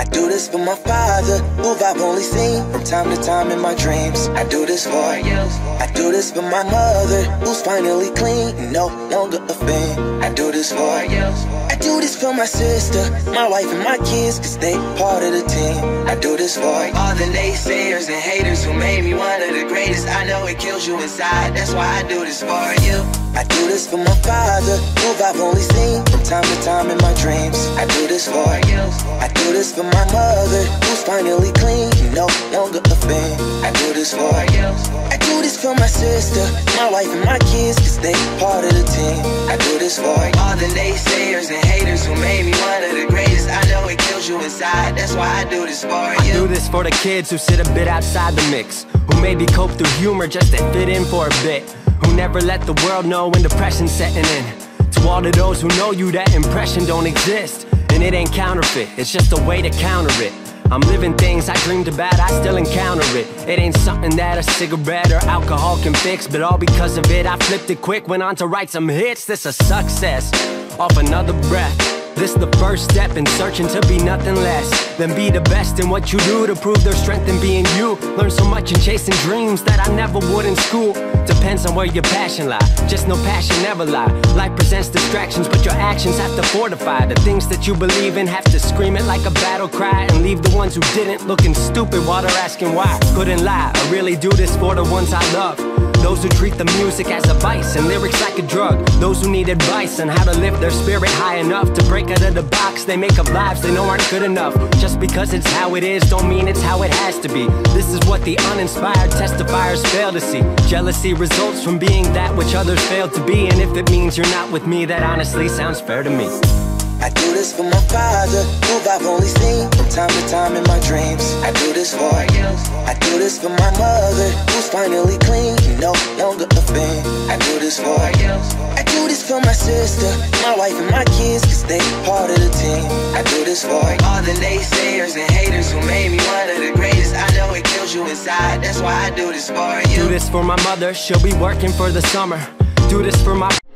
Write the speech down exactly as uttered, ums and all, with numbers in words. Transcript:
do this for my father, who I've only seen from time to time in my dreams. I do this for you. I do this for my mother, who's finally clean and no longer a fiend. I do this for you. I do this for my sister, my wife and my kids, cause they part of the team. I do this for all the naysayers and haters who made me one of the greatest. I know it kills you inside, that's why I do this for you. I do this for my father, who I've only seen from time to time in my dreams. I do this for you. I do this for my mother, who's finally clean and no longer a fiend. I do this for you. I do this for my sister, my wife and my kids, cause they part of the team. I do this for all the naysayers and haters who made me one of the greatest. I know it kills you inside, that's why I do this for you. I do this for the kids who sit a bit outside the mix, who maybe cope through humor just to fit in for a bit, who never let the world know when depression's setting in. To all of those who know you, that impression don't exist, and it ain't counterfeit, it's just a way to counter it. I'm living things I dreamed about, I still encounter it. It ain't something that a cigarette or alcohol can fix, but all because of it I flipped it quick, went on to write some hits. This a success, off another breath. This the first step in searching to be nothing less than be the best in what you do, to prove their strength in being you. Learn so much in chasing dreams that I never would in school. Depends on where your passion lie, just no passion never lie. Life presents distractions, but your actions have to fortify the things that you believe in. Have to scream it like a battle cry, and leave the ones who didn't looking stupid while they're asking why. Couldn't lie, I really do this for the ones I love, those who treat the music as a vice and lyrics like a drug, those who need advice on how to lift their spirit high enough to break out of the box they make up lives they know aren't good enough. Just because it's how it is don't mean it's how it has to be. This is what the uninspired testifiers fail to see. Jealousy results from being that which others fail to be, and if it means you're not with me, that honestly sounds fair to me. I do this for my father, who I've only seen from time to time in my dreams. I do this for you. I do this for my mother, who's finally clean and no longer a fiend. I do this for you. I do this for my sister, my wife and my kids, cause they part of the team. I do this for all the naysayers and haters who made me one of the greatest. I know it kills you inside, that's why I do this for you. Do this for my mother, she'll be working for the summer. Do this for my